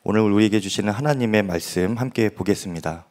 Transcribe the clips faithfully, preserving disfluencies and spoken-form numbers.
오늘 우리에게 주시는 하나님의 말씀 함께 보겠습니다.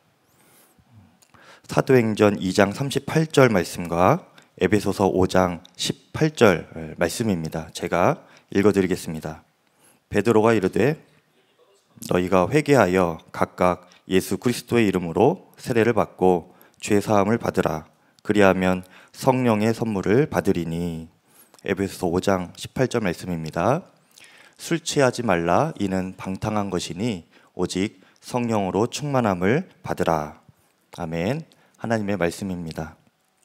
사도행전 이 장 삼십팔 절 말씀과 에베소서 오 장 십팔 절 말씀입니다. 제가 읽어드리겠습니다. 베드로가 이르되 너희가 회개하여 각각 예수 그리스도의 이름으로 세례를 받고 죄 사함을 받으라. 그리하면 성령의 선물을 받으리니. 에베소서 오 장 십팔 절 말씀입니다. 술 취하지 말라. 이는 방탕한 것이니 오직 성령으로 충만함을 받으라. 아멘. 하나님의 말씀입니다.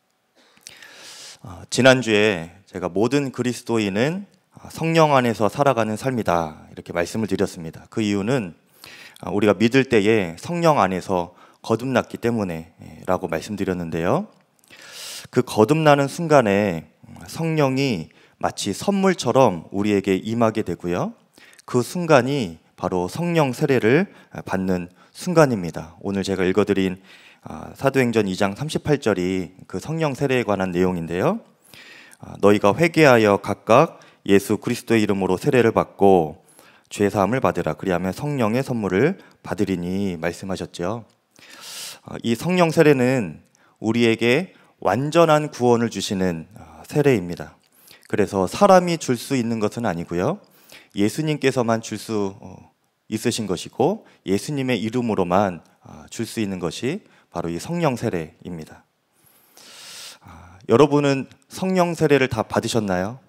어, 지난주에 제가 모든 그리스도인은 성령 안에서 살아가는 삶이다 이렇게 말씀을 드렸습니다. 그 이유는 우리가 믿을 때에 성령 안에서 거듭났기 때문에 라고 말씀드렸는데요. 그 거듭나는 순간에 성령이 마치 선물처럼 우리에게 임하게 되고요. 그 순간이 바로 성령 세례를 받는 순간입니다. 오늘 제가 읽어드린 사도행전 이 장 삼십팔 절이 그 성령 세례에 관한 내용인데요. 너희가 회개하여 각각 예수 그리스도의 이름으로 세례를 받고 죄 사함을 받으라. 그리하면 성령의 선물을 받으리니 말씀하셨죠. 이 성령 세례는 우리에게 완전한 구원을 주시는 세례입니다. 그래서 사람이 줄 수 있는 것은 아니고요. 예수님께서만 줄 수 있으신 것이고 예수님의 이름으로만 줄 수 있는 것이 바로 이 성령 세례입니다. 여러분은 성령 세례를 다 받으셨나요?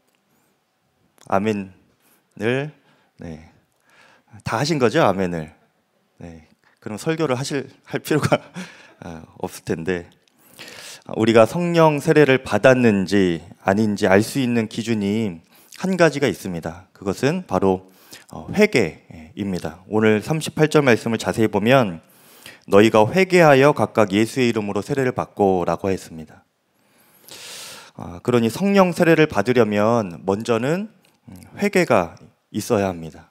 아멘을 네. 다 하신 거죠? 아멘을. 네. 그럼 설교를 하실 할 필요가 없을 텐데, 우리가 성령 세례를 받았는지 아닌지 알 수 있는 기준이 한 가지가 있습니다. 그것은 바로 회개입니다. 오늘 삼십팔 절 말씀을 자세히 보면 너희가 회개하여 각각 예수의 이름으로 세례를 받고 라고 했습니다. 그러니 성령 세례를 받으려면 먼저는 회개가 있어야 합니다.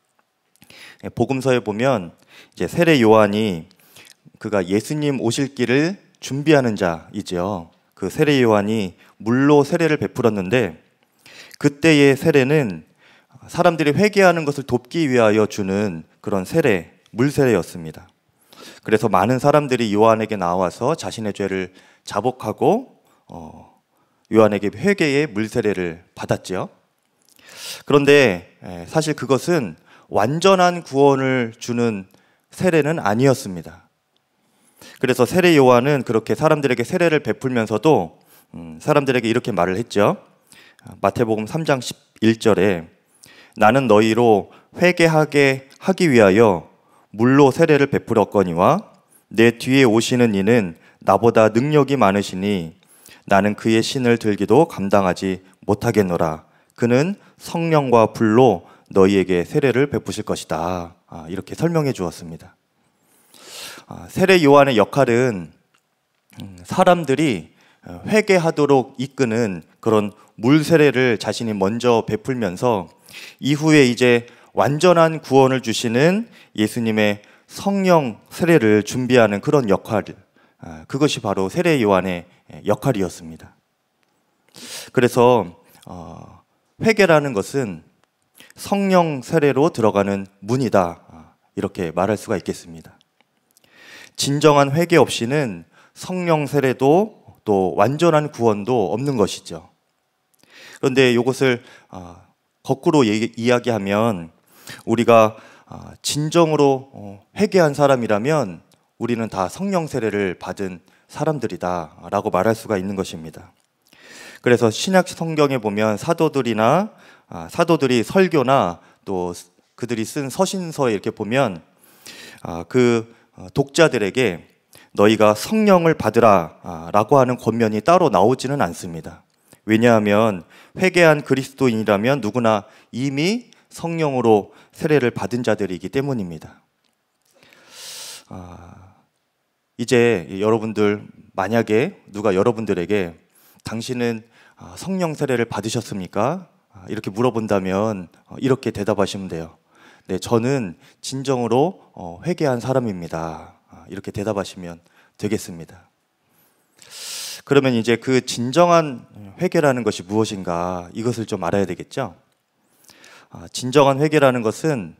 복음서에 보면 이제 세례 요한이 그가 예수님 오실 길을 준비하는 자이죠. 그 세례 요한이 물로 세례를 베풀었는데 그때의 세례는 사람들이 회개하는 것을 돕기 위하여 주는 그런 세례, 물 세례였습니다. 그래서 많은 사람들이 요한에게 나와서 자신의 죄를 자복하고 어, 요한에게 회개의 물 세례를 받았죠. 그런데 사실 그것은 완전한 구원을 주는 세례는 아니었습니다. 그래서 세례 요한은 그렇게 사람들에게 세례를 베풀면서도 사람들에게 이렇게 말을 했죠. 마태복음 삼 장 십일 절에 나는 너희로 회개하게 하기 위하여 물로 세례를 베풀었거니와 내 뒤에 오시는 이는 나보다 능력이 많으시니 나는 그의 신을 들기도 감당하지 못하겠노라. 그는 성령과 불로 너희에게 세례를 베푸실 것이다. 이렇게 설명해 주었습니다. 세례 요한의 역할은 사람들이 회개하도록 이끄는 그런 물 세례를 자신이 먼저 베풀면서 이후에 이제 완전한 구원을 주시는 예수님의 성령 세례를 준비하는 그런 역할, 그것이 바로 세례 요한의 역할이었습니다. 그래서 회개라는 것은 성령 세례로 들어가는 문이다, 이렇게 말할 수가 있겠습니다. 진정한 회개 없이는 성령 세례도 또 완전한 구원도 없는 것이죠. 그런데 이것을 거꾸로 이야기하면 우리가 진정으로 회개한 사람이라면 우리는 다 성령 세례를 받은 사람들이다 라고 말할 수가 있는 것입니다. 그래서 신약 성경에 보면 사도들이나 사도들이 설교나 또 그들이 쓴 서신서에 이렇게 보면 그 독자들에게 너희가 성령을 받으라 라고 하는 권면이 따로 나오지는 않습니다. 왜냐하면 회개한 그리스도인이라면 누구나 이미 성령으로 세례를 받은 자들이기 때문입니다. 아, 이제 여러분들 만약에 누가 여러분들에게 당신은 성령 세례를 받으셨습니까? 이렇게 물어본다면 이렇게 대답하시면 돼요. 네, 저는 진정으로 회개한 사람입니다. 이렇게 대답하시면 되겠습니다. 그러면 이제 그 진정한 회개라는 것이 무엇인가 이것을 좀 알아야 되겠죠. 진정한 회개라는 것은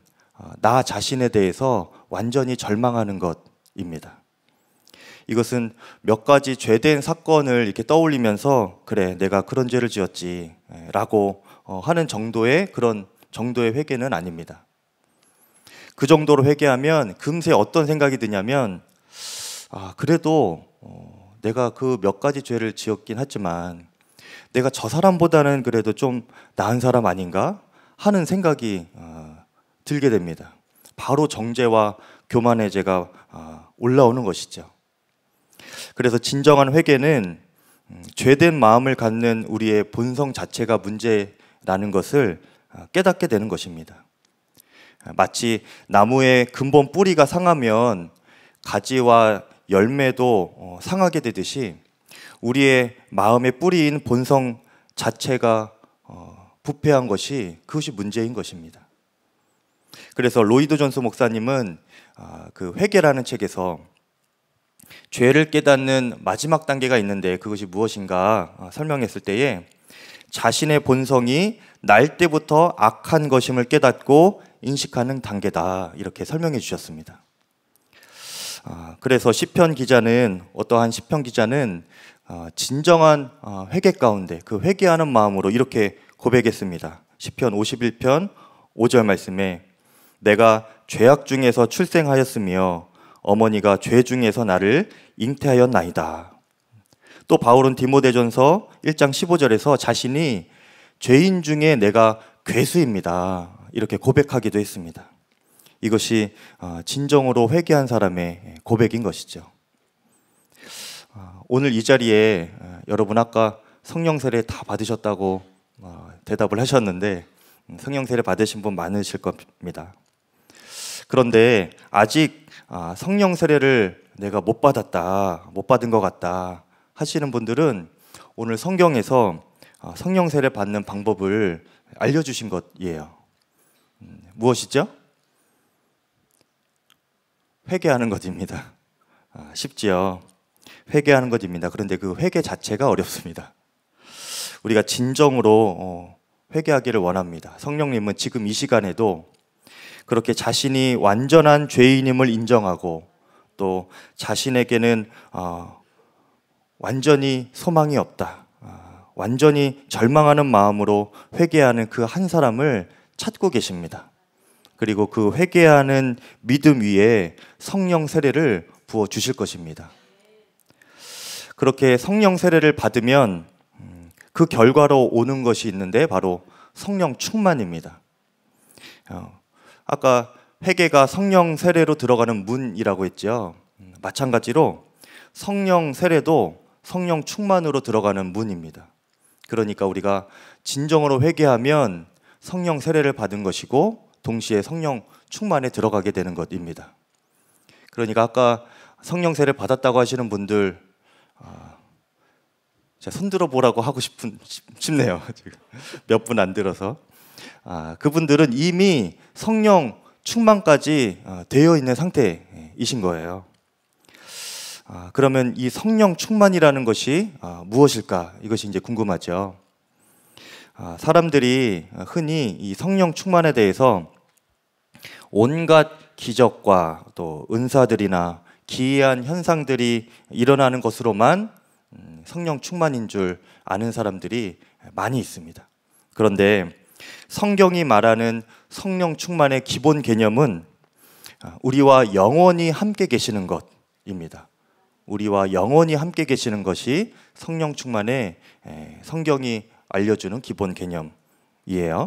나 자신에 대해서 완전히 절망하는 것입니다. 이것은 몇 가지 죄된 사건을 이렇게 떠올리면서 그래 내가 그런 죄를 지었지 라고 하는 정도의 그런 정도의 회개는 아닙니다. 그 정도로 회개하면 금세 어떤 생각이 드냐면 아 그래도 어, 내가 그 몇 가지 죄를 지었긴 하지만 내가 저 사람보다는 그래도 좀 나은 사람 아닌가 하는 생각이 어, 들게 됩니다. 바로 정죄와 교만의 죄가 어, 올라오는 것이죠. 그래서 진정한 회개는 음, 죄된 마음을 갖는 우리의 본성 자체가 문제라는 것을 어, 깨닫게 되는 것입니다. 마치 나무의 근본 뿌리가 상하면 가지와 열매도 어, 상하게 되듯이 우리의 마음의 뿌리인 본성 자체가 어, 부패한 것이 그것이 문제인 것입니다. 그래서 로이드 존스 목사님은 어, 그 회개라는 책에서 죄를 깨닫는 마지막 단계가 있는데 그것이 무엇인가 어, 설명했을 때에 자신의 본성이 날 때부터 악한 것임을 깨닫고 인식하는 단계다 이렇게 설명해 주셨습니다. 아, 그래서 시편 기자는 어떠한 시편 기자는 어, 진정한 어, 회개 가운데 그 회개하는 마음으로 이렇게 고백했습니다. 시편 오십일 편 오 절 말씀에 내가 죄악 중에서 출생하였으며 어머니가 죄 중에서 나를 잉태하였나이다. 또 바울은 디모데전서 일 장 십오 절에서 자신이 죄인 중에 내가 괴수입니다 이렇게 고백하기도 했습니다. 이것이 진정으로 회개한 사람의 고백인 것이죠. 오늘 이 자리에 여러분 아까 성령 세례 다 받으셨다고 대답을 하셨는데 성령 세례 받으신 분 많으실 겁니다. 그런데 아직 성령 세례를 내가 못 받았다, 못 받은 것 같다 하시는 분들은 오늘 성경에서 성령 세례 받는 방법을 알려주신 것이에요. 무엇이죠? 회개하는 것입니다. 아, 쉽지요. 회개하는 것입니다. 그런데 그 회개 자체가 어렵습니다. 우리가 진정으로 어, 회개하기를 원합니다. 성령님은 지금 이 시간에도 그렇게 자신이 완전한 죄인임을 인정하고 또 자신에게는 어, 완전히 소망이 없다, 어, 완전히 절망하는 마음으로 회개하는 그 한 사람을 찾고 계십니다. 그리고 그 회개하는 믿음 위에 성령 세례를 부어 주실 것입니다. 그렇게 성령 세례를 받으면 그 결과로 오는 것이 있는데 바로 성령 충만입니다. 아까 회개가 성령 세례로 들어가는 문이라고 했죠. 마찬가지로 성령 세례도 성령 충만으로 들어가는 문입니다. 그러니까 우리가 진정으로 회개하면 성령 세례를 받은 것이고 동시에 성령 충만에 들어가게 되는 것입니다. 그러니까 아까 성령 세례 받았다고 하시는 분들 아, 제가 손들어 보라고 하고 싶은 싶네요. 몇 분 안 들어서 아, 그분들은 이미 성령 충만까지 아, 되어 있는 상태이신 거예요. 아, 그러면 이 성령 충만이라는 것이 아, 무엇일까? 이것이 이제 궁금하죠. 아, 사람들이 흔히 이 성령 충만에 대해서 온갖 기적과 또 은사들이나 기이한 현상들이 일어나는 것으로만 성령 충만인 줄 아는 사람들이 많이 있습니다. 그런데 성경이 말하는 성령 충만의 기본 개념은 우리와 영원히 함께 계시는 것입니다. 우리와 영원히 함께 계시는 것이 성령 충만의 성경이 알려주는 기본 개념이에요.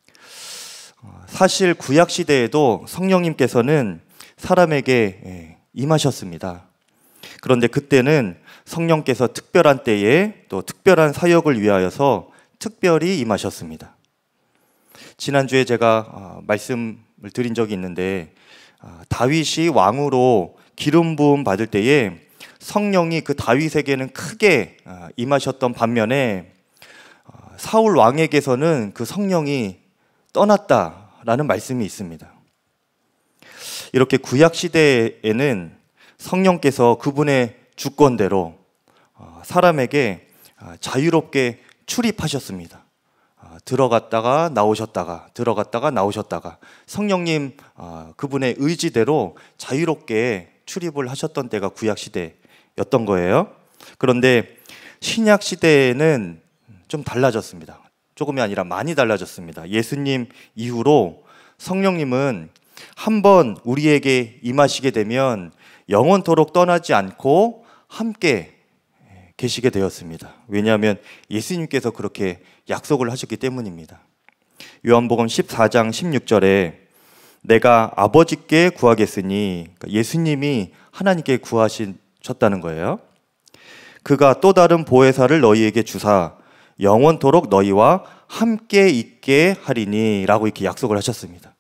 사실 구약 시대에도 성령님께서는 사람에게 임하셨습니다. 그런데 그때는 성령께서 특별한 때에 또 특별한 사역을 위하여서 특별히 임하셨습니다. 지난주에 제가 말씀을 드린 적이 있는데 다윗이 왕으로 기름 부음 받을 때에 성령이 그 다윗에게는 크게 임하셨던 반면에 사울 왕에게서는 그 성령이 떠났다라는 말씀이 있습니다. 이렇게 구약 시대에는 성령께서 그분의 주권대로 사람에게 자유롭게 출입하셨습니다. 들어갔다가 나오셨다가 들어갔다가 나오셨다가 성령님 그분의 의지대로 자유롭게 출입을 하셨던 때가 구약 시대였던 거예요. 그런데 신약 시대에는 좀 달라졌습니다. 조금이 아니라 많이 달라졌습니다. 예수님 이후로 성령님은 한번 우리에게 임하시게 되면 영원토록 떠나지 않고 함께 계시게 되었습니다. 왜냐하면 예수님께서 그렇게 약속을 하셨기 때문입니다. 요한복음 십사 장 십육 절에 내가 아버지께 구하겠으니, 예수님이 하나님께 구하셨다는 거예요. 그가 또 다른 보혜사를 너희에게 주사 영원토록 너희와 함께 있게 하리니 라고 이렇게 약속을 하셨습니다.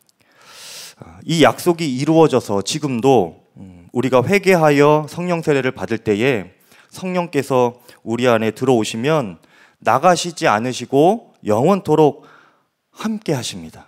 이 약속이 이루어져서 지금도 우리가 회개하여 성령 세례를 받을 때에 성령께서 우리 안에 들어오시면 나가시지 않으시고 영원토록 함께 하십니다.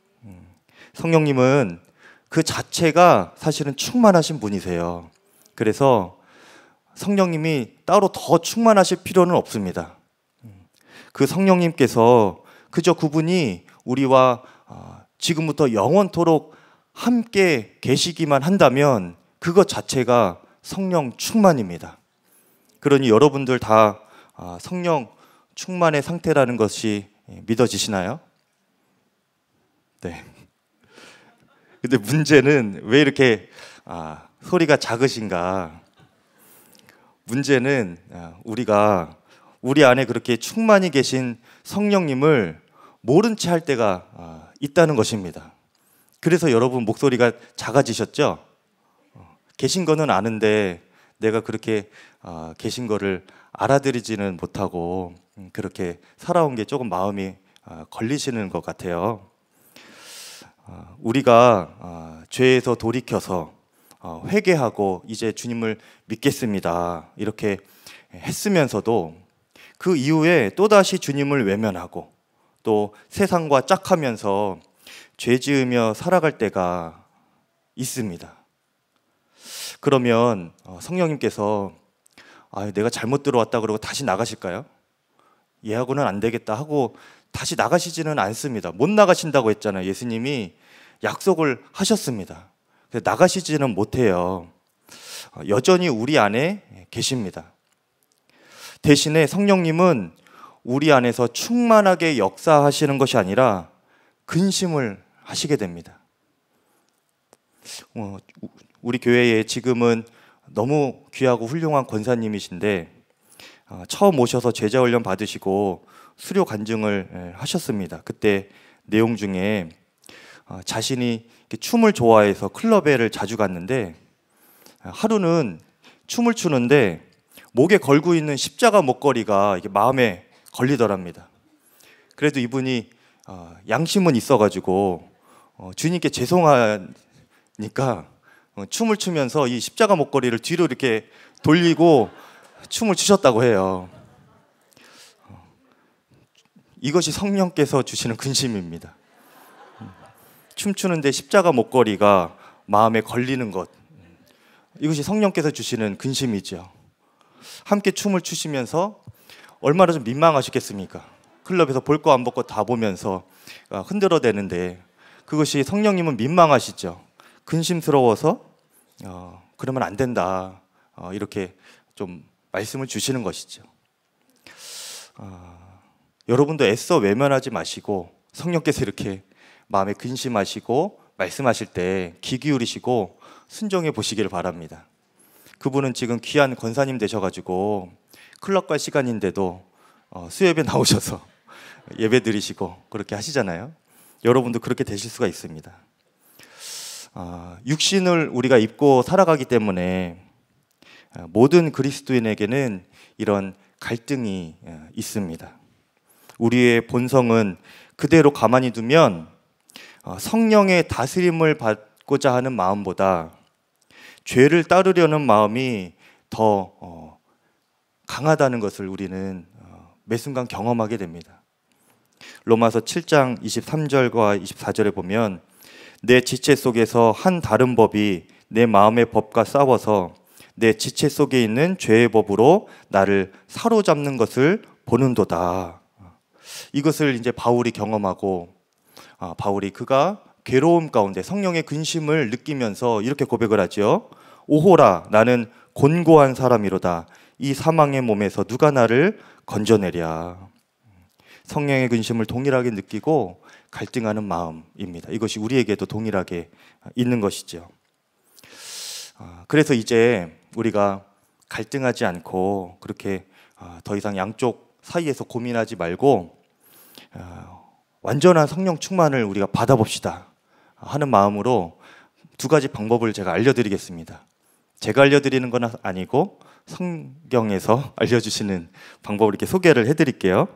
성령님은 그 자체가 사실은 충만하신 분이세요. 그래서 성령님이 따로 더 충만하실 필요는 없습니다. 그 성령님께서 그저 그분이 우리와 지금부터 영원토록 함께 계시기만 한다면 그것 자체가 성령 충만입니다. 그러니 여러분들 다 성령 충만의 상태라는 것이 믿어지시나요? 네. 근데 문제는 왜 이렇게 아, 소리가 작으신가? 문제는 우리가 우리 안에 그렇게 충만히 계신 성령님을 모른 채 할 때가 있다는 것입니다. 그래서 여러분 목소리가 작아지셨죠? 계신 거는 아는데 내가 그렇게 계신 거를 알아들이지는 못하고 그렇게 살아온 게 조금 마음이 걸리시는 것 같아요. 우리가 죄에서 돌이켜서 회개하고 이제 주님을 믿겠습니다 이렇게 했으면서도 그 이후에 또다시 주님을 외면하고 또 세상과 짝하면서 죄 지으며 살아갈 때가 있습니다. 그러면 성령님께서 아, 내가 잘못 들어왔다 그러고 다시 나가실까요? 얘하고는 안 되겠다 하고 다시 나가시지는 않습니다. 못 나가신다고 했잖아요. 예수님이 약속을 하셨습니다. 나가시지는 못해요. 여전히 우리 안에 계십니다. 대신에 성령님은 우리 안에서 충만하게 역사하시는 것이 아니라 근심을 하시게 됩니다. 어, 우리 교회에 지금은 너무 귀하고 훌륭한 권사님이신데 어, 처음 오셔서 제자 훈련 받으시고 수료 간증을 하셨습니다. 그때 내용 중에 어, 자신이 춤을 좋아해서 클럽에를 자주 갔는데 하루는 춤을 추는데 목에 걸고 있는 십자가 목걸이가 이게 마음에 걸리더랍니다. 그래도 이분이 어, 양심은 있어가지고 어, 주님께 죄송하니까 어, 춤을 추면서 이 십자가 목걸이를 뒤로 이렇게 돌리고 춤을 추셨다고 해요. 어, 이것이 성령께서 주시는 근심입니다. 춤추는데 십자가 목걸이가 마음에 걸리는 것, 이것이 성령께서 주시는 근심이죠. 함께 춤을 추시면서 얼마나 좀 민망하셨겠습니까? 클럽에서 볼 거 안 볼 거 다 보면서 흔들어대는데 그것이 성령님은 민망하시죠. 근심스러워서 어, 그러면 안 된다 어, 이렇게 좀 말씀을 주시는 것이죠. 어, 여러분도 애써 외면하지 마시고 성령께서 이렇게 마음에 근심하시고 말씀하실 때 귀 기울이시고 순종해 보시기를 바랍니다. 그분은 지금 귀한 권사님 되셔가지고 클럽 갈 시간인데도 어, 수협에 나오셔서 예배 드리시고 그렇게 하시잖아요. 여러분도 그렇게 되실 수가 있습니다. 어, 육신을 우리가 입고 살아가기 때문에 모든 그리스도인에게는 이런 갈등이 있습니다. 우리의 본성은 그대로 가만히 두면 성령의 다스림을 받고자 하는 마음보다 죄를 따르려는 마음이 더 강하다는 것을 우리는 매 순간 경험하게 됩니다. 로마서 칠 장 이십삼 절과 이십사 절에 보면 내 지체 속에서 한 다른 법이 내 마음의 법과 싸워서 내 지체 속에 있는 죄의 법으로 나를 사로잡는 것을 보는도다. 이것을 이제 바울이 경험하고 아, 바울이 그가 괴로움 가운데 성령의 근심을 느끼면서 이렇게 고백을 하죠. 오호라 나는 곤고한 사람이로다. 이 사망의 몸에서 누가 나를 건져내랴. 성령의 근심을 동일하게 느끼고 갈등하는 마음입니다. 이것이 우리에게도 동일하게 있는 것이죠. 그래서 이제 우리가 갈등하지 않고 그렇게 더 이상 양쪽 사이에서 고민하지 말고 완전한 성령 충만을 우리가 받아봅시다 하는 마음으로 두 가지 방법을 제가 알려드리겠습니다. 제가 알려드리는 건 아니고 성경에서 알려주시는 방법을 이렇게 소개를 해드릴게요.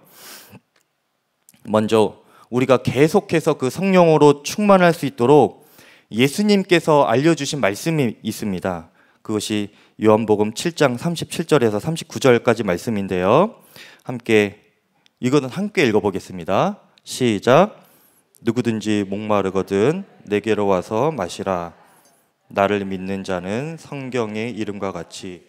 먼저 우리가 계속해서 그 성령으로 충만할 수 있도록 예수님께서 알려주신 말씀이 있습니다. 그것이 요한복음 칠 장 삼십칠 절에서 삼십구 절까지 말씀인데요. 함께 이거는 함께 읽어보겠습니다. 시작. 누구든지 목마르거든 내게로 와서 마시라. 나를 믿는 자는 성경의 이름과 같이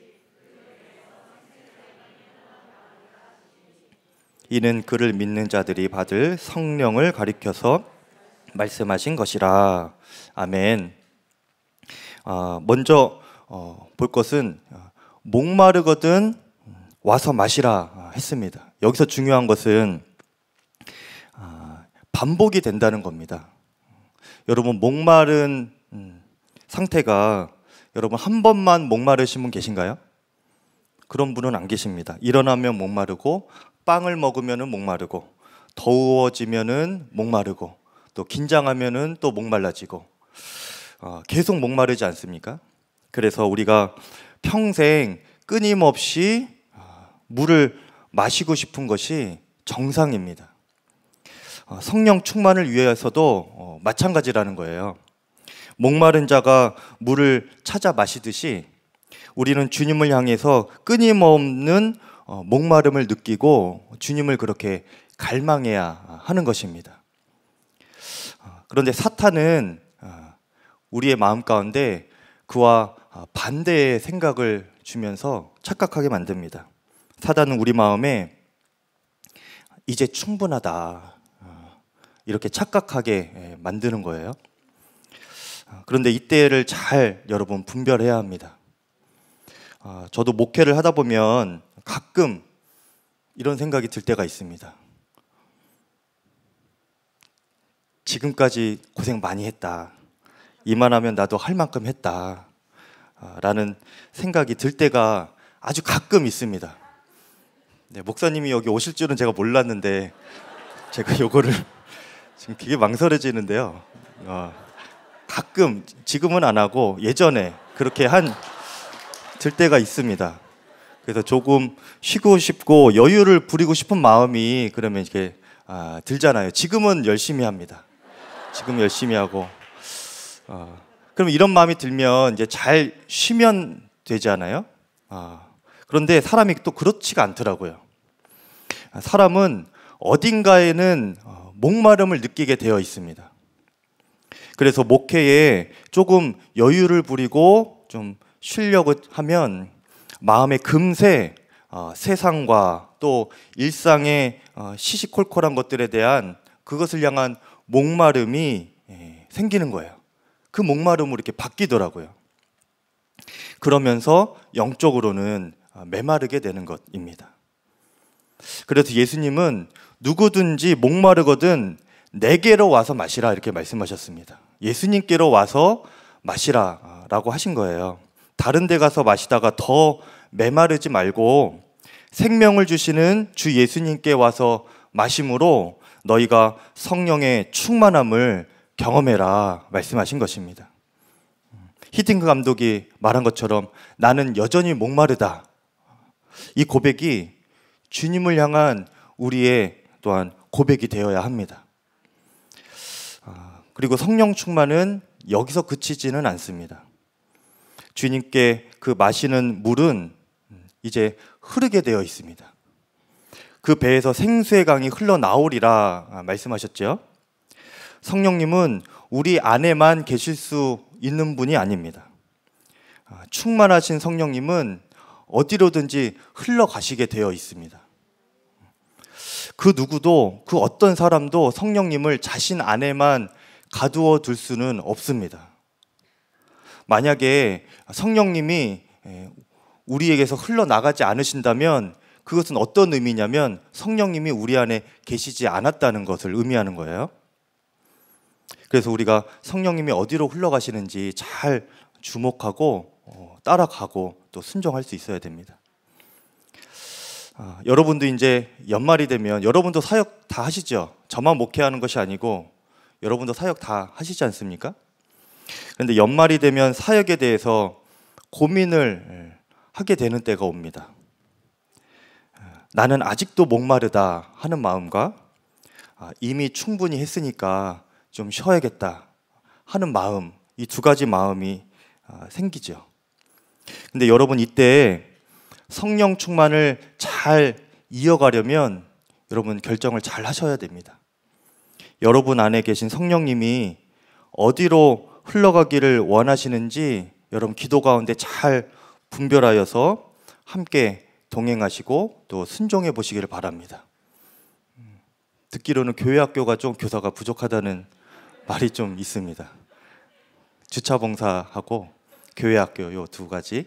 이는 그를 믿는 자들이 받을 성령을 가리켜서 말씀하신 것이라. 아멘. 아, 먼저 어, 볼 것은 목마르거든 와서 마시라 했습니다. 여기서 중요한 것은 아, 반복이 된다는 겁니다. 여러분 목마른 음, 상태가 여러분 한 번만 목마르신 분 계신가요? 그런 분은 안 계십니다. 일어나면 목마르고 빵을 먹으면은 목마르고 더워지면은 목마르고 또 긴장하면은 또 목말라지고 어, 계속 목마르지 않습니까? 그래서 우리가 평생 끊임없이 물을 마시고 싶은 것이 정상입니다. 어, 성령 충만을 위해서도 어, 마찬가지라는 거예요. 목마른 자가 물을 찾아 마시듯이 우리는 주님을 향해서 끊임없는 어, 목마름을 느끼고 주님을 그렇게 갈망해야 하는 것입니다. 어, 그런데 사탄은 어, 우리의 마음 가운데 그와 반대의 생각을 주면서 착각하게 만듭니다. 사탄은 우리 마음에 이제 충분하다 어, 이렇게 착각하게 만드는 거예요. 어, 그런데 이때를 잘 여러분 분별해야 합니다. 어, 저도 목회를 하다 보면 가끔 이런 생각이 들 때가 있습니다. 지금까지 고생 많이 했다. 이만하면 나도 할 만큼 했다. 라는 생각이 들 때가 아주 가끔 있습니다. 네, 목사님이 여기 오실 줄은 제가 몰랐는데 제가 요거를 지금 되게 망설여지는데요. 어, 가끔 지금은 안 하고 예전에 그렇게 한 들 때가 있습니다. 그래서 조금 쉬고 싶고 여유를 부리고 싶은 마음이 그러면 이렇게 아, 들잖아요. 지금은 열심히 합니다. 지금 열심히 하고 어, 그럼 이런 마음이 들면 이제 잘 쉬면 되지 않아요? 아, 그런데 사람이 또 그렇지가 않더라고요. 사람은 어딘가에는 목마름을 느끼게 되어 있습니다. 그래서 목회에 조금 여유를 부리고 좀 쉬려고 하면 마음에 금세 어, 세상과 또 일상의 어, 시시콜콜한 것들에 대한 그것을 향한 목마름이 예, 생기는 거예요. 그 목마름으로 이렇게 바뀌더라고요. 그러면서 영적으로는 메마르게 되는 것입니다. 그래서 예수님은 누구든지 목마르거든 내게로 와서 마시라 이렇게 말씀하셨습니다. 예수님께로 와서 마시라 라고 하신 거예요. 다른 데 가서 마시다가 더 메마르지 말고 생명을 주시는 주 예수님께 와서 마심으로 너희가 성령의 충만함을 경험해라 말씀하신 것입니다. 히딩크 감독이 말한 것처럼 나는 여전히 목마르다. 이 고백이 주님을 향한 우리의 또한 고백이 되어야 합니다. 그리고 성령 충만은 여기서 그치지는 않습니다. 주님께 그 마시는 물은 이제 흐르게 되어 있습니다. 그 배에서 생수의 강이 흘러나오리라 말씀하셨죠. 성령님은 우리 안에만 계실 수 있는 분이 아닙니다. 충만하신 성령님은 어디로든지 흘러가시게 되어 있습니다. 그 누구도, 그 어떤 사람도 성령님을 자신 안에만 가두어 둘 수는 없습니다. 만약에 성령님이 우리에게서 흘러나가지 않으신다면 그것은 어떤 의미냐면 성령님이 우리 안에 계시지 않았다는 것을 의미하는 거예요. 그래서 우리가 성령님이 어디로 흘러가시는지 잘 주목하고 따라가고 또 순종할 수 있어야 됩니다. 아, 여러분도 이제 연말이 되면 여러분도 사역 다 하시죠? 저만 목회하는 것이 아니고 여러분도 사역 다 하시지 않습니까? 그런데 연말이 되면 사역에 대해서 고민을 하게 되는 때가 옵니다. 나는 아직도 목마르다 하는 마음과 이미 충분히 했으니까 좀 쉬어야겠다 하는 마음, 이 두 가지 마음이 생기죠. 근데 여러분, 이때 성령 충만을 잘 이어가려면 여러분 결정을 잘 하셔야 됩니다. 여러분 안에 계신 성령님이 어디로 흘러가기를 원하시는지 여러분 기도 가운데 잘 분별하여서 함께 동행하시고 또 순종해 보시기를 바랍니다. 듣기로는 교회 학교가 좀 교사가 부족하다는 말이 좀 있습니다. 주차봉사하고 교회 학교 요 두 가지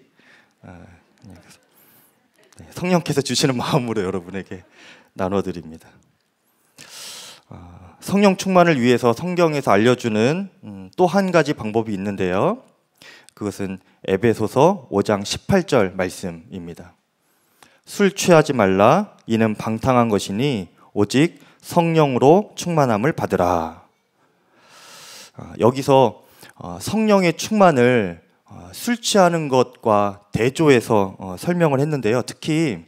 성령께서 주시는 마음으로 여러분에게 나눠드립니다. 성령 충만을 위해서 성경에서 알려주는 또 한 가지 방법이 있는데요. 그것은 에베소서 오 장 십팔 절 말씀입니다. 술 취하지 말라, 이는 방탕한 것이니 오직 성령으로 충만함을 받으라. 여기서 성령의 충만을 술 취하는 것과 대조해서 설명을 했는데요. 특히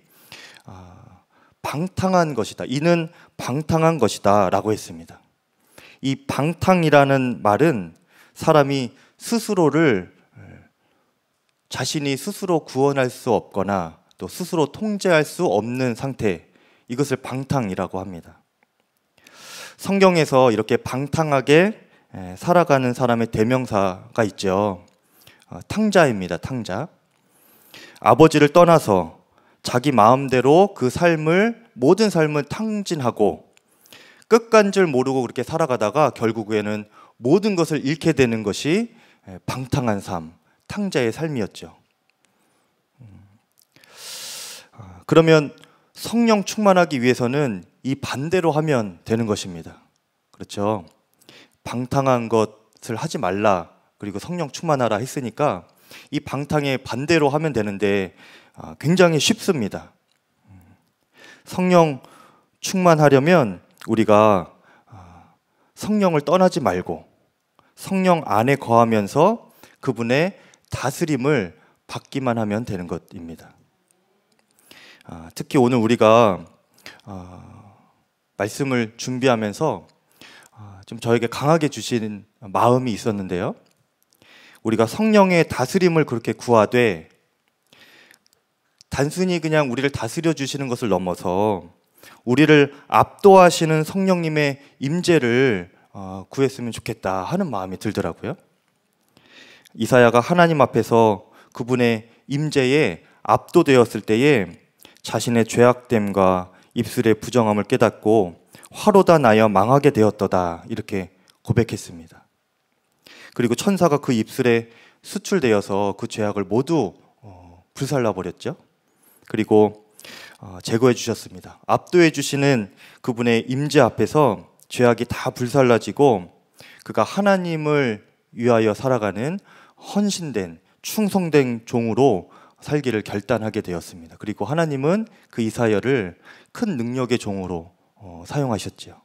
방탕한 것이다, 이는 방탕한 것이다 라고 했습니다. 이 방탕이라는 말은 사람이 스스로를 자신이 스스로 구원할 수 없거나 또 스스로 통제할 수 없는 상태, 이것을 방탕이라고 합니다. 성경에서 이렇게 방탕하게 살아가는 사람의 대명사가 있죠. 탕자입니다. 탕자. 아버지를 떠나서 자기 마음대로 그 삶을, 모든 삶을 탕진하고 끝간 줄 모르고 그렇게 살아가다가 결국에는 모든 것을 잃게 되는 것이 방탕한 삶, 탕자의 삶이었죠. 그러면 성령 충만하기 위해서는 이 반대로 하면 되는 것입니다. 그렇죠? 방탕한 것을 하지 말라, 그리고 성령 충만하라 했으니까 이 방탕의 반대로 하면 되는데 굉장히 쉽습니다. 성령 충만하려면 우리가 성령을 떠나지 말고 성령 안에 거하면서 그분의 다스림을 받기만 하면 되는 것입니다. 특히 오늘 우리가 말씀을 준비하면서 좀 저에게 강하게 주신 마음이 있었는데요. 우리가 성령의 다스림을 그렇게 구하되 단순히 그냥 우리를 다스려 주시는 것을 넘어서 우리를 압도하시는 성령님의 임재를 구했으면 좋겠다 하는 마음이 들더라고요. 이사야가 하나님 앞에서 그분의 임재에 압도되었을 때에 자신의 죄악됨과 입술의 부정함을 깨닫고 화로다 나여 망하게 되었도다, 이렇게 고백했습니다. 그리고 천사가 그 입술에 수출되어서 그 죄악을 모두 불살라 버렸죠. 그리고 제거해 주셨습니다. 압도해 주시는 그분의 임재 앞에서 죄악이 다 불살라지고 그가 하나님을 위하여 살아가는 헌신된, 충성된 종으로 살기를 결단하게 되었습니다. 그리고 하나님은 그 이사야를 큰 능력의 종으로 어, 사용하셨죠.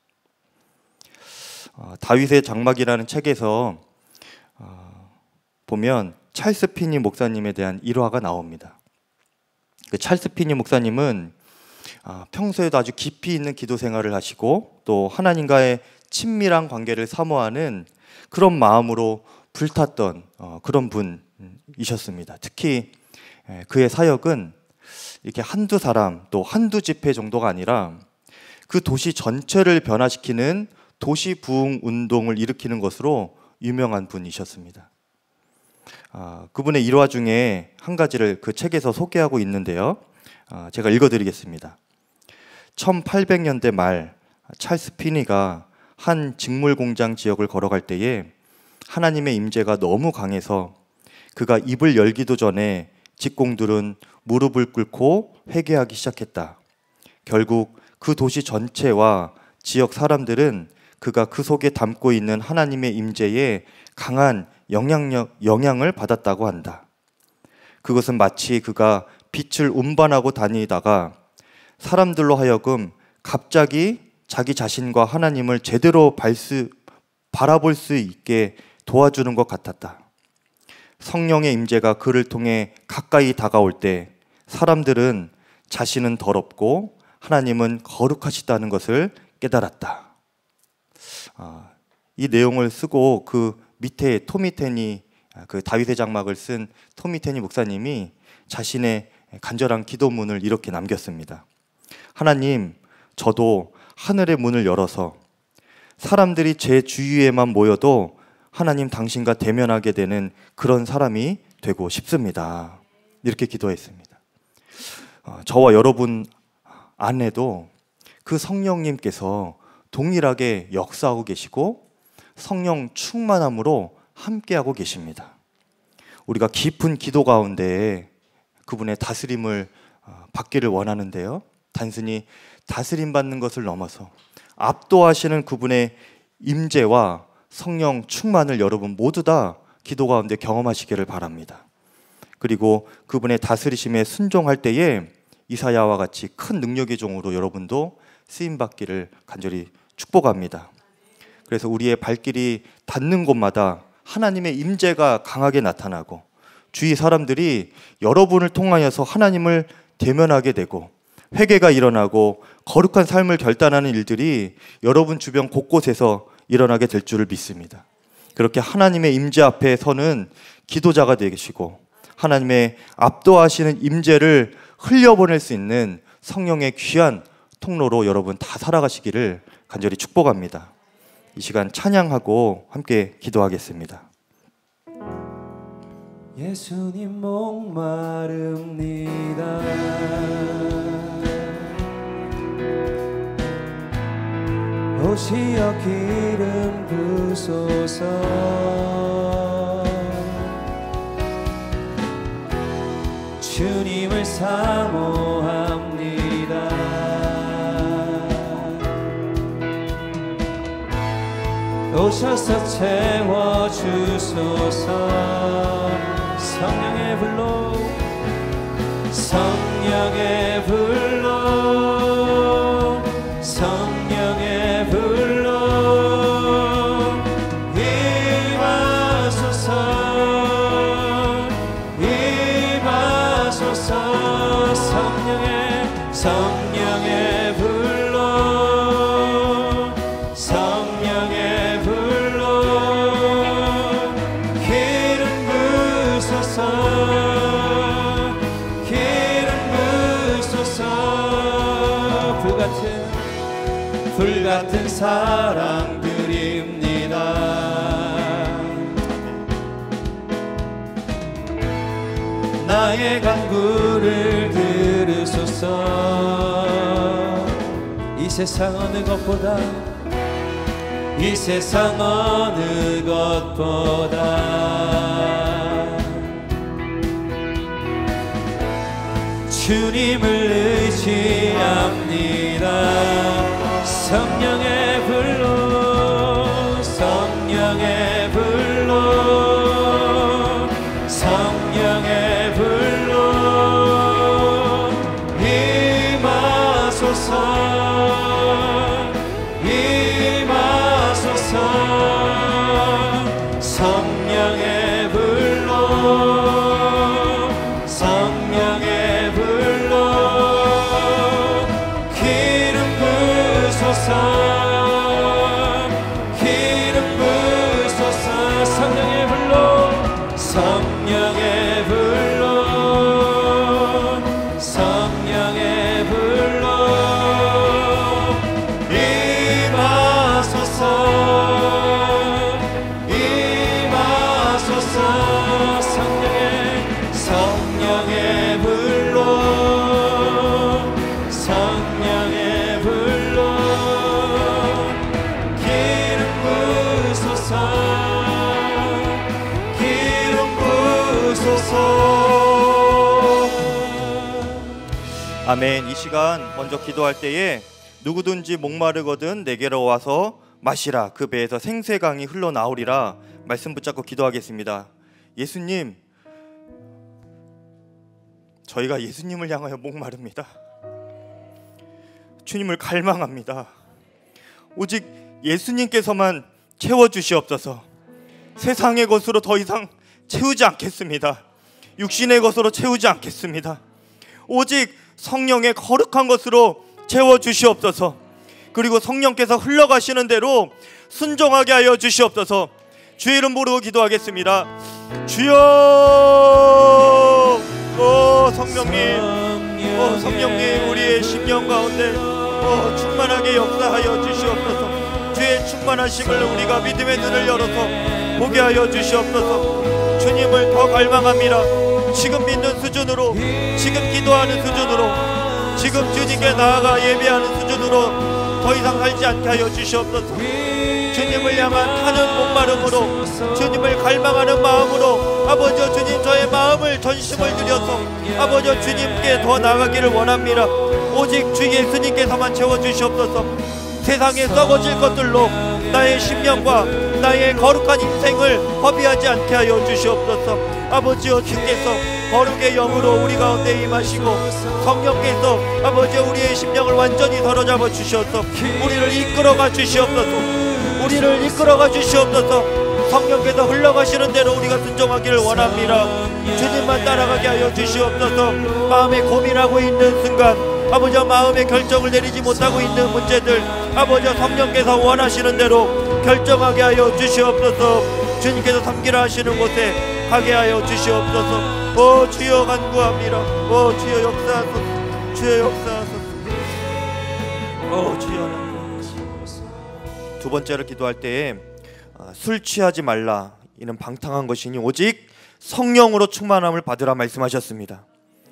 어, 다윗의 장막이라는 책에서 어, 보면 찰스 피니 목사님에 대한 일화가 나옵니다. 그 찰스 피니 목사님은 어, 평소에도 아주 깊이 있는 기도 생활을 하시고 또 하나님과의 친밀한 관계를 사모하는 그런 마음으로 불탔던 어, 그런 분이셨습니다. 특히 그의 사역은 이렇게 한두 사람 또 한두 집회 정도가 아니라 그 도시 전체를 변화시키는 도시 부흥 운동을 일으키는 것으로 유명한 분이셨습니다. 아, 그분의 일화 중에 한 가지를 그 책에서 소개하고 있는데요. 아, 제가 읽어드리겠습니다. 천팔백 년대 말 찰스 피니가 한 직물 공장 지역을 걸어갈 때에 하나님의 임재가 너무 강해서 그가 입을 열기도 전에 직공들은 무릎을 꿇고 회개하기 시작했다. 결국 그 도시 전체와 지역 사람들은 그가 그 속에 담고 있는 하나님의 임재에 강한 영향력, 영향을 받았다고 한다. 그것은 마치 그가 빛을 운반하고 다니다가 사람들로 하여금 갑자기 자기 자신과 하나님을 제대로 발수, 바라볼 수 있게 도와주는 것 같았다. 성령의 임재가 그를 통해 가까이 다가올 때 사람들은 자신은 더럽고 하나님은 거룩하시다는 것을 깨달았다. 아, 이 내용을 쓰고 그 밑에 토미테니, 그 다윗의 장막을 쓴 토미테니 목사님이 자신의 간절한 기도문을 이렇게 남겼습니다. 하나님, 저도 하늘의 문을 열어서 사람들이 제 주위에만 모여도 하나님 당신과 대면하게 되는 그런 사람이 되고 싶습니다. 이렇게 기도했습니다. 어, 저와 여러분 안에도 그 성령님께서 동일하게 역사하고 계시고 성령 충만함으로 함께하고 계십니다. 우리가 깊은 기도 가운데 그분의 다스림을 받기를 원하는데요, 단순히 다스림 받는 것을 넘어서 압도하시는 그분의 임재와 성령 충만을 여러분 모두 다 기도 가운데 경험하시기를 바랍니다. 그리고 그분의 다스리심에 순종할 때에 이사야와 같이 큰 능력의 종으로 여러분도 쓰임받기를 간절히 축복합니다. 그래서 우리의 발길이 닿는 곳마다 하나님의 임재가 강하게 나타나고 주위 사람들이 여러분을 통하여서 하나님을 대면하게 되고 회개가 일어나고 거룩한 삶을 결단하는 일들이 여러분 주변 곳곳에서 일어나게 될 줄을 믿습니다. 그렇게 하나님의 임재 앞에 서는 기도자가 되시고 하나님의 압도하시는 임재를 흘려보낼 수 있는 성령의 귀한 통로로 여러분 다 살아가시기를 간절히 축복합니다. 이 시간 찬양하고 함께 기도하겠습니다. 예수님 목마릅니다. 오시어 기름 부소서. 주님을 사모합니다. 오셔서 채워주소서. 성령의 불로, 성령의 불로, 성령의 불로 임하소서. 임하소서. 성령의 성령의 불로, 성령의 불로 기름 부으소서. 기름 부으소서. 불같은 불같은 사랑 드립니다. 나의 간구를 들으소서. 이 세상 어느 것보다, 이 세상 어느 것보다 주님을 의지합니다. 성령의 불로, 성령의 불로, 성령의 불로 임하소서. 임하소서. 성령의 불로, 성령의 불로 기름 부으소서. 기름 부으소서. 성령의 불로, 성령의 불로, 성령의 불로 임하소서. 임하소서. 주소서. 아멘. 이 시간 먼저 기도할 때에 누구든지 목마르거든 내게로 와서 마시라. 그 배에서 생수강이 흘러나오리라. 말씀 붙잡고 기도하겠습니다. 예수님, 저희가 예수님을 향하여 목마릅니다. 주님을 갈망합니다. 오직 예수님께서만 채워주시옵소서. 세상의 것으로 더 이상 채우지 않겠습니다. 육신의 것으로 채우지 않겠습니다. 오직 성령의 거룩한 것으로 채워주시옵소서. 그리고 성령께서 흘러가시는 대로 순종하게 하여 주시옵소서. 주의 이름 부르고 기도하겠습니다. 주여, 오 성령님, 오 성령님, 우리의 심령 가운데 오 충만하게 역사하여 주시옵소서. 주의 충만하심을 우리가 믿음의 눈을 열어서 보게 하여 주시옵소서. 주님을 더 갈망합니다. 지금 믿는 수준으로, 지금 기도하는 수준으로, 지금 주님께 나아가 예배하는 수준으로 더 이상 살지 않게 하여 주시옵소서. 주님을 향한 타는 목마름으로, 주님을 갈망하는 마음으로 아버지 주님 저의 마음을 전심을 들여서 아버지 주님께 더 나아가기를 원합니다. 오직 주 예수님께서만 채워주시옵소서. 세상에 썩어질 것들로 나의 심령과 나의 거룩한 인생을 허비하지 않게 하여 주시옵소서. 아버지여, 주께서 거룩의 영으로 우리 가운데 임하시고 성령께서 아버지 우리의 심령을 완전히 사로잡아 주시옵소서. 우리를 이끌어가 주시옵소서. 우리를 이끌어가 주시옵소서. 성령께서 흘러가시는 대로 우리가 순종하기를 원합니다. 주님만 따라가게 하여 주시옵소서. 마음에 고민하고 있는 순간 아버지 마음의 결정을 내리지 못하고 있는 문제들 아버지 성령께서 원하시는 대로 결정하게 하여 주시옵소서. 주님께서 섬기라 하시는 곳에 가게 하여 주시옵소서. 오 주여 간구합니다. 오 주여 역사하소서. 주여 역사하소서. 오 주여. 두 번째로 기도할 때에 술 취하지 말라. 이는 방탕한 것이니 오직 성령으로 충만함을 받으라 말씀하셨습니다.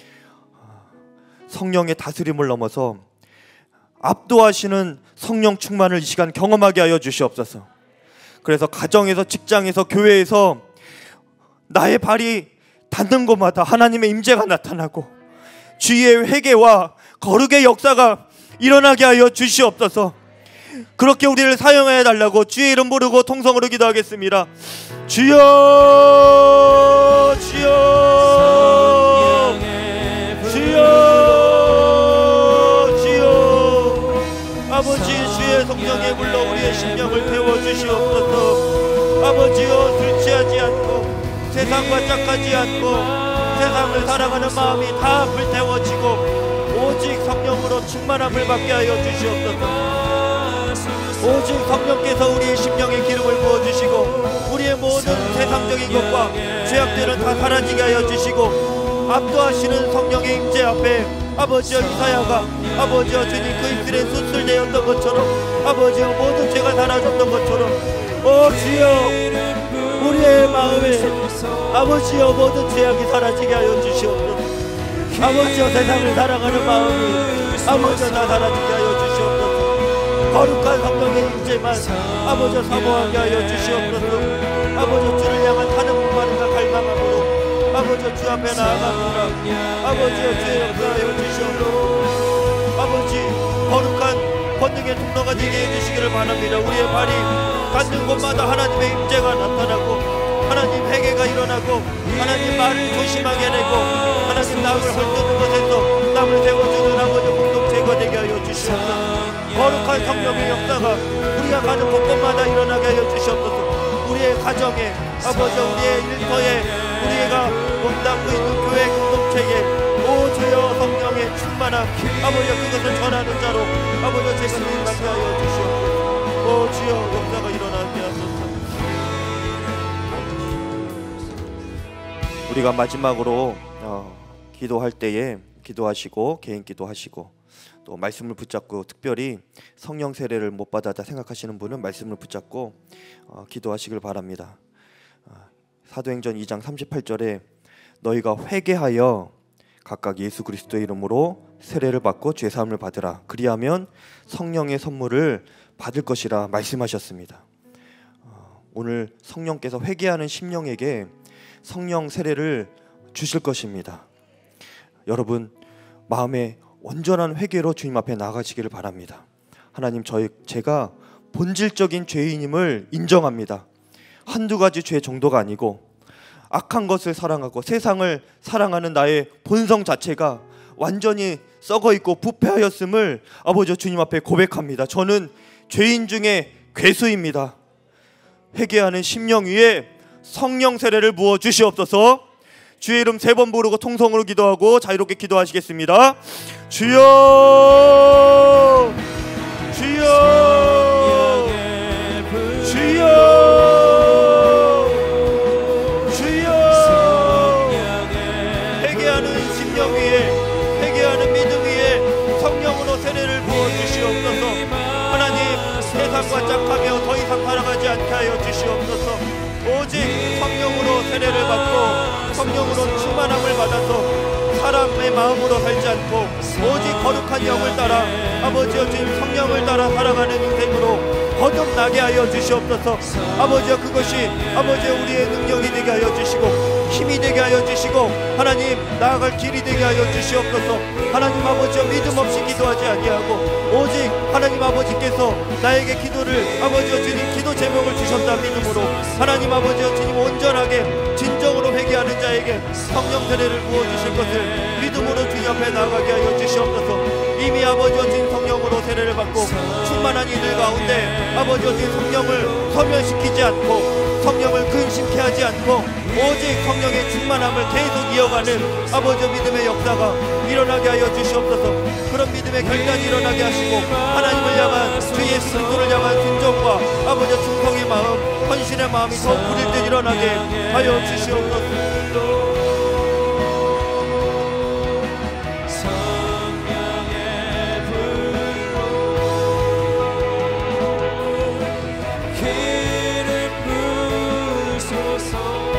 성령의 다스림을 넘어서 압도하시는 성령 충만을 이 시간 경험하게 하여 주시옵소서. 그래서 가정에서, 직장에서, 교회에서 나의 발이 닿는 곳마다 하나님의 임재가 나타나고 주의 회개와 거룩의 역사가 일어나게 하여 주시옵소서. 그렇게 우리를 사용해 달라고 주의 이름 부르고 통성으로 기도하겠습니다. 주여, 주여, 주여, 주여. 아버지 주의 성령에 불러 우리의 심령을 태워주시옵소서. 아버지여, 술 취하지 않고 세상과 짝하지 않고 세상을 살아가는 마음이 다 불태워지고 오직 성령으로 충만함을 받게 하여 주시옵소서. 오직 성령께서 우리의 심령에 기름을 부어주시고 우리의 모든 세상적인 것과 죄악들은 다 사라지게 하여 주시고 압도하시는 성령의 임재 앞에 아버지여 이사야가 아버지여 주님 그 입술에 수술되었던 것처럼 아버지여 모든 죄가 사라졌던 것처럼 오 주여 우리의 마음에 아버지여 모든 죄악이 사라지게 하여 주시옵소서. 아버지여 세상을 살아가는 마음이 아버지여 다 사라지게 하여 주시옵소서. 거룩한 성령의 임재만 아버지여 사모하게 하여 주시옵소서. 아버지여 주를 향한 타는 목마름과 갈망함으로 아버지여 주 앞에 나아갑니다. 아버지여 주의 역사하여 주시옵소서. 아버지 거룩한 권능의 통로가 되게 해주시기를 바랍니다. 우리의 발이 닿는 곳마다 하나님의 임재가 나타나고 하나님 회개가 일어나고 하나님 말을 조심하게 되고 하나님 남을 헐뜯는 것에서 남을 세워주는 아버지 공동체가 되게 하여 주시옵소서. 거룩한 성령의 역사가 우리가 가는 곳곳마다 일어나게 하여 주시옵소서. 우리의 가정에 아버지 우리의 일터에 우리가 몸담고 있는 교회 공동체에 오 주여 성령의 충만함 아버지 그것을 전하는 자로 아버지 제가 믿게 하여 주시옵소서. 오 주여 역사가 일어나게 하소서. 우리가 마지막으로 어, 기도할 때에 기도하시고 개인 기도하시고 또 말씀을 붙잡고 특별히 성령 세례를 못 받았다 생각하시는 분은 말씀을 붙잡고 어, 기도하시길 바랍니다. 어, 사도행전 이 장 삼십팔 절에 너희가 회개하여 각각 예수 그리스도의 이름으로 세례를 받고 죄사함을 받으라. 그리하면 성령의 선물을 받을 것이라 말씀하셨습니다. 어, 오늘 성령께서 회개하는 심령에게 성령 세례를 주실 것입니다. 여러분, 마음에 온전한 회개로 주님 앞에 나가시기를 바랍니다. 하나님, 저희 제가 본질적인 죄인임을 인정합니다. 한두 가지 죄 정도가 아니고 악한 것을 사랑하고 세상을 사랑하는 나의 본성 자체가 완전히 썩어 있고 부패하였음을 아버지 주님 앞에 고백합니다. 저는 죄인 중에 괴수입니다. 회개하는 심령 위에 성령 세례를 부어 주시옵소서. 주의 이름 세 번 부르고 통성으로 기도하고 자유롭게 기도하시겠습니다. 주여, 주여, 주여, 주여. 회개하는 심령 위에, 회개하는 믿음 위에 성령으로 세례를 부어 주시옵소서. 하나님, 세상과 짝하며 더 이상 살아가지 않게 하여 주시옵소서. 오직 성령으로 세례를 받고 성령으로 충만함을 받아서 사람의 마음으로 살지 않고 오직 거룩한 영을 따라 아버지여 주님 성령을 따라 살아가는 인생으로 거듭나게 하여 주시옵소서. 아버지여, 그것이 아버지여 우리의 능력이 되게 하여 주시고 힘이 되게 하여 주시고 하나님 나아갈 길이 되게 하여 주시옵소서. 하나님 아버지여, 믿음 없이 기도하지 아니하고 오직 하나님 아버지께서 나에게 기도를 아버지여 주님 기도 제목을 주셨다 믿음으로 하나님 아버지여 주님 온전하게 진정으로 회개하는 자에게 성령 세례를 부어주실 것을 믿음으로 주님 앞에 나아가게 하여 주시옵소서. 이미 아버지여 주님 성령으로 세례를 받고 충만한 이들 가운데 아버지여 주님 성령을 소멸시키지 않고 성령을 근심케 하지 않고 오직 성령의 충만함을 계속 이어가는 아버지여 믿음의 역사가 일어나게 하여 주시옵소서. 그런 믿음의 결단이 일어나게 하시고 하나님을 향한 주 예수 그리스도를 향한 순종과 아버지여 충성의 마음, 헌신의 마음이 더 부릴 때 일어나게 하여 주시옵소서. 기름 부으소서.